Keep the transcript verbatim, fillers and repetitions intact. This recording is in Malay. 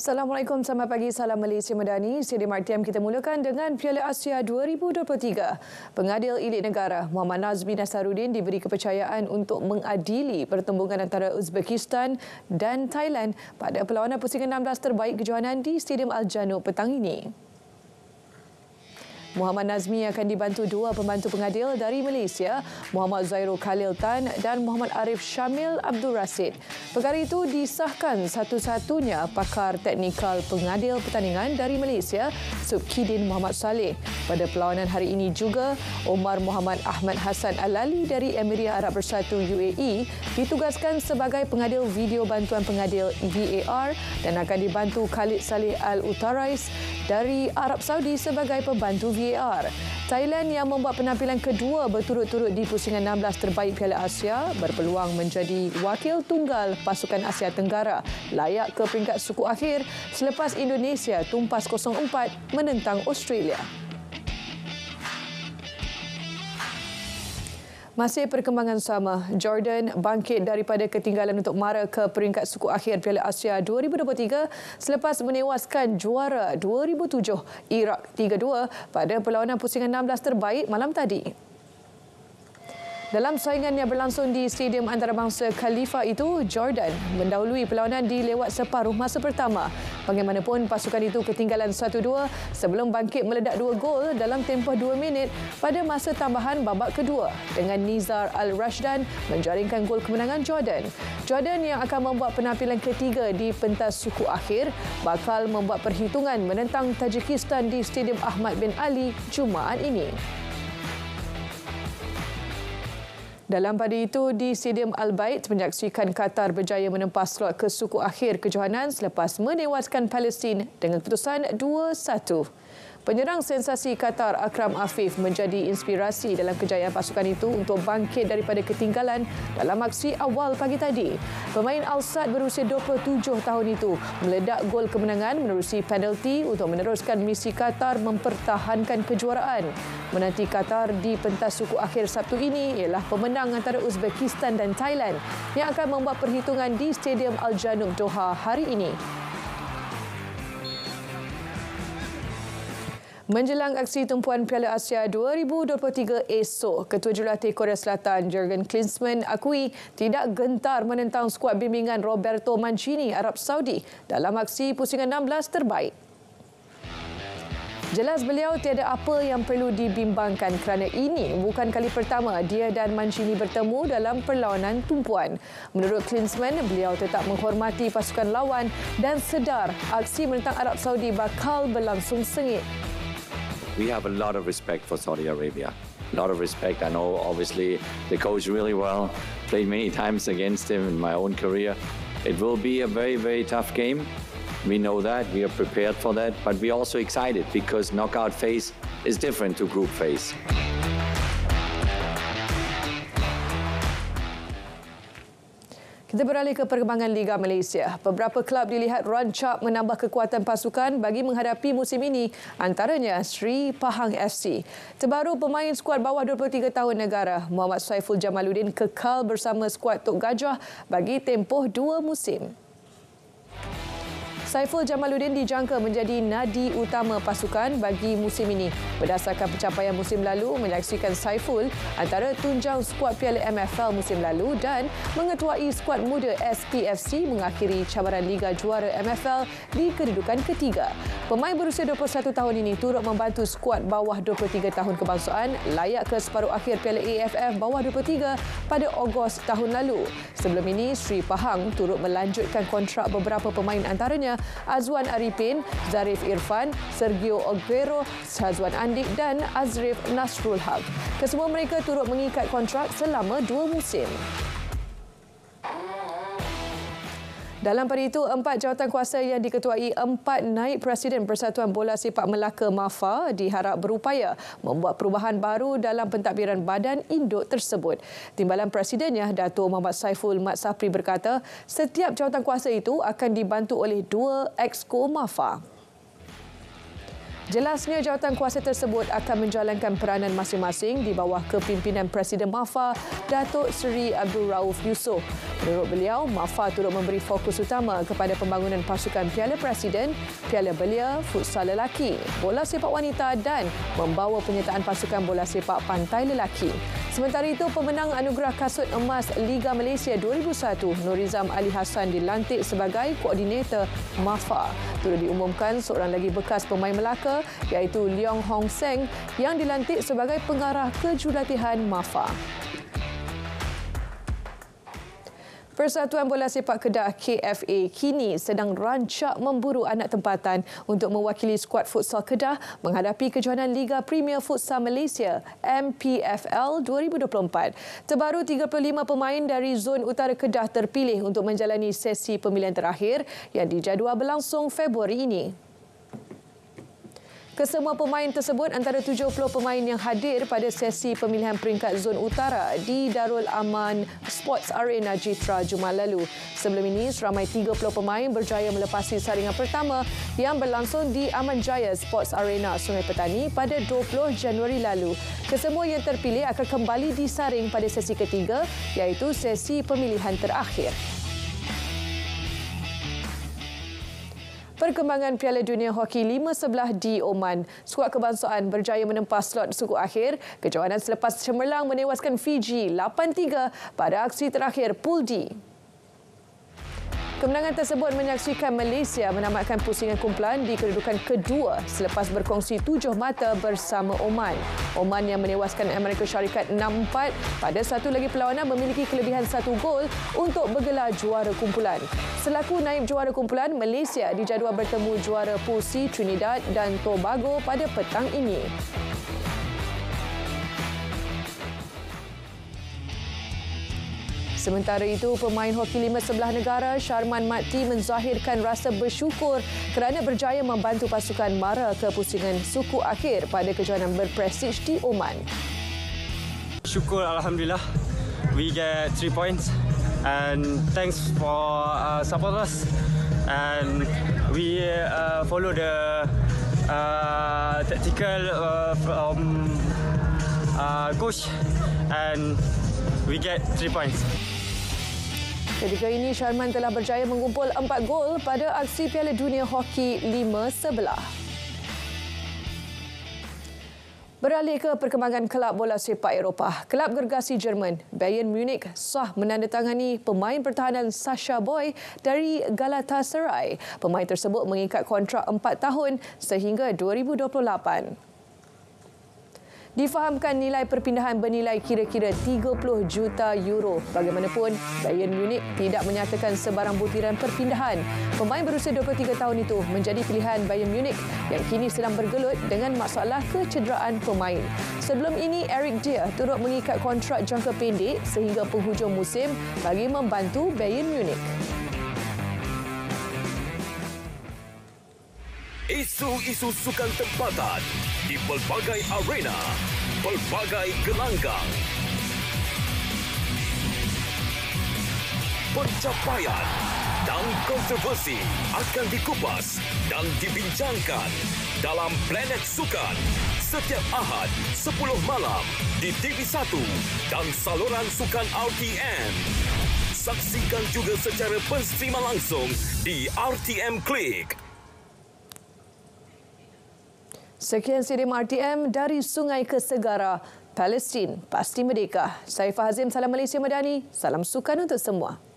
Assalamualaikum, selamat pagi, salam Malaysia Madani. Stadium R T M kita mulakan dengan Piala Asia dua ribu dua puluh tiga. Pengadil Elit Negara Muhammad Nazmi Nasaruddin diberi kepercayaan untuk mengadili pertembungan antara Uzbekistan dan Thailand pada perlawanan pusingan enam belas terbaik kejohanan di Stadium Al-Janoub petang ini. Muhammad Nazmi akan dibantu dua pembantu pengadil dari Malaysia, Muhammad Zairul Khalil Tan dan Muhammad Arif Syamil Abdul Rasid. Perkara itu disahkan satu-satunya pakar teknikal pengadil pertandingan dari Malaysia, Subkidin Muhammad Saleh. Pada perlawanan hari ini juga, Omar Muhammad Ahmad Hassan Al-Ali dari Emiria Arab Bersatu U A E ditugaskan sebagai pengadil video bantuan pengadil V A R dan akan dibantu Khalid Saleh Al-Utarais dari Arab Saudi sebagai pembantu V A R. Thailand yang membuat penampilan kedua berturut-turut di pusingan enam belas terbaik Piala Asia berpeluang menjadi wakil tunggal pasukan Asia Tenggara layak ke peringkat suku akhir selepas Indonesia tumpas kosong empat menentang Australia. Masih perkembangan sama, Jordan bangkit daripada ketinggalan untuk mara ke peringkat suku akhir Piala Asia dua ribu dua puluh tiga selepas menewaskan juara dua ribu tujuh Iraq tiga dua pada perlawanan pusingan enam belas terbaik malam tadi. Dalam saingan yang berlangsung di Stadium Antarabangsa Khalifa itu, Jordan mendahului perlawanan di lewat separuh masa pertama. Bagaimanapun, pasukan itu ketinggalan satu dua sebelum bangkit meledak dua gol dalam tempoh dua minit pada masa tambahan babak kedua dengan Nizar Al-Rashdan menjaringkan gol kemenangan Jordan. Jordan yang akan membuat penampilan ketiga di pentas suku akhir bakal membuat perhitungan menentang Tajikistan di Stadium Ahmad bin Ali Jumaat ini. Dalam pada itu, di Stadium Al-Bait, menyaksikan Qatar berjaya menempah slot ke suku akhir kejohanan selepas menewaskan Palestin dengan keputusan dua satu. Penyerang sensasi Qatar Akram Afif menjadi inspirasi dalam kejayaan pasukan itu untuk bangkit daripada ketinggalan dalam aksi awal pagi tadi. Pemain Al-Sadd berusia dua puluh tujuh tahun itu meledak gol kemenangan menerusi penalti untuk meneruskan misi Qatar mempertahankan kejuaraan. Menanti Qatar di pentas suku akhir Sabtu ini ialah pemenang antara Uzbekistan dan Thailand yang akan membuat perhitungan di Stadium Al-Janoub Doha hari ini. Menjelang aksi tumpuan Piala Asia dua ribu dua puluh tiga esok, Ketua Jurulatih Korea Selatan Jurgen Klinsmann akui tidak gentar menentang skuad bimbingan Roberto Mancini Arab Saudi dalam aksi pusingan enam belas terbaik. Jelas beliau tiada apa yang perlu dibimbangkan kerana ini bukan kali pertama dia dan Mancini bertemu dalam perlawanan tumpuan. Menurut Klinsmann, beliau tetap menghormati pasukan lawan dan sedar aksi menentang Arab Saudi bakal berlangsung sengit. We have a lot of respect for Saudi Arabia. A lot of respect. I know, obviously, the coach really well. Played many times against him in my own career. It will be a very, very tough game. We know that. We are prepared for that. But we're also excited because knockout phase is different to group phase. Kita beralih ke perkembangan Liga Malaysia. Beberapa kelab dilihat rancak menambah kekuatan pasukan bagi menghadapi musim ini, antaranya Sri Pahang F C. Terbaru pemain skuad bawah dua puluh tiga tahun negara, Muhammad Saiful Jamaluddin kekal bersama skuad Tok Gajah bagi tempoh dua musim. Saiful Jamaluddin dijangka menjadi nadi utama pasukan bagi musim ini. Berdasarkan pencapaian musim lalu, menyaksikan Saiful antara tunjang skuad Piala M F L musim lalu dan mengetuai skuad muda S P F C mengakhiri cabaran Liga Juara M F L di kedudukan ketiga. Pemain berusia dua puluh satu tahun ini turut membantu skuad bawah dua puluh tiga tahun kebangsaan layak ke separuh akhir Piala A F F bawah dua puluh tiga pada Ogos tahun lalu. Sebelum ini, Sri Pahang turut melanjutkan kontrak beberapa pemain antaranya Azwan Arifin, Zarif Irfan, Sergio Aguero, Shazwan Andik dan Azrif Nasrul Haq. Kesemua mereka turut mengikat kontrak selama dua musim. Dalam pada itu, empat jawatan kuasa yang diketuai empat naib Presiden Persatuan Bola Sepak Melaka MAFA diharap berupaya membuat perubahan baru dalam pentadbiran badan induk tersebut. Timbalan Presidennya, Dato' Muhammad Saiful Mat Sapri berkata, setiap jawatan kuasa itu akan dibantu oleh dua Exco MAFA. Jelasnya jawatan kuasa tersebut akan menjalankan peranan masing-masing di bawah kepimpinan Presiden MAFA, Datuk Seri Abdul Rauf Yusof. Menurut beliau, MAFA turut memberi fokus utama kepada pembangunan pasukan Piala Presiden, Piala Belia, futsal lelaki, bola sepak wanita dan membawa penyertaan pasukan bola sepak pantai lelaki. Sementara itu, pemenang anugerah kasut emas Liga Malaysia dua ribu satu, Nurizam Ali Hassan dilantik sebagai koordinator MAFA. Turut diumumkan seorang lagi bekas pemain Melaka iaitu Leong Hong Seng yang dilantik sebagai pengarah kejurulatihan MAFA. Persatuan Bola Sepak Kedah K F A kini sedang rancak memburu anak tempatan untuk mewakili skuad futsal Kedah menghadapi kejohanan Liga Premier Futsal Malaysia M P F L dua ribu dua puluh empat. Terbaru tiga puluh lima pemain dari Zon Utara Kedah terpilih untuk menjalani sesi pemilihan terakhir yang dijadual berlangsung Februari ini. Kesemua pemain tersebut antara tujuh puluh pemain yang hadir pada sesi pemilihan peringkat Zon Utara di Darul Aman Sports Arena Jitra Jumaat lalu. Sebelum ini, seramai tiga puluh pemain berjaya melepasi saringan pertama yang berlangsung di Aman Jaya Sports Arena Sungai Petani pada dua puluh Januari lalu. Kesemua yang terpilih akan kembali disaring pada sesi ketiga iaitu sesi pemilihan terakhir. Perkembangan Piala Dunia Hoki lima sebelah di Oman. Skuad kebangsaan berjaya menempah slot suku akhir. Kejohanan selepas cemerlang menewaskan Fiji lapan tiga pada aksi terakhir Pool D. Kemenangan tersebut menyaksikan Malaysia menamatkan pusingan kumpulan di kedudukan kedua selepas berkongsi tujuh mata bersama Oman. Oman yang menewaskan Amerika Syarikat enam empat pada satu lagi perlawanan memiliki kelebihan satu gol untuk bergelar juara kumpulan. Selaku naib juara kumpulan, Malaysia dijadual bertemu juara Pool C Trinidad dan Tobago pada petang ini. Sementara itu, pemain hoki lima sebelah negara Sharman Makti menzahirkan rasa bersyukur kerana berjaya membantu pasukan mara ke pusingan suku akhir pada kejohanan berprestij di Oman. Syukur, Alhamdulillah. We get three points and thanks for uh, support us. And we uh, follow the uh, tactical uh, from uh, coach and we get three points. Ketika ini, Sharman telah berjaya mengumpul empat gol pada aksi Piala Dunia Hoki lima sebelah. Beralih ke perkembangan kelab bola sepak Eropah. Kelab gergasi Jerman, Bayern Munich sah menandatangani pemain pertahanan Sasha Boy dari Galatasaray. Pemain tersebut mengikat kontrak empat tahun sehingga dua ribu dua puluh lapan. Difahamkan nilai perpindahan bernilai kira-kira tiga puluh juta euro. Bagaimanapun, Bayern Munich tidak menyatakan sebarang butiran perpindahan. Pemain berusia dua puluh tiga tahun itu menjadi pilihan Bayern Munich yang kini sedang bergelut dengan masalah kecederaan pemain. Sebelum ini, Eric Dier turut mengikat kontrak jangka pendek sehingga penghujung musim bagi membantu Bayern Munich. Isu-isu sukan tempatan di pelbagai arena, pelbagai gelanggang. Pencapaian dan kontroversi akan dikupas dan dibincangkan dalam Planet Sukan setiap Ahad sepuluh malam di T V satu dan saluran sukan R T M. Saksikan juga secara penstreaman langsung di R T M Klik. Sekian Stadium R T M dari Sungai ke Segara, Palestin pasti merdeka. Saya Fahazim, salam Malaysia Madani, salam sukan untuk semua.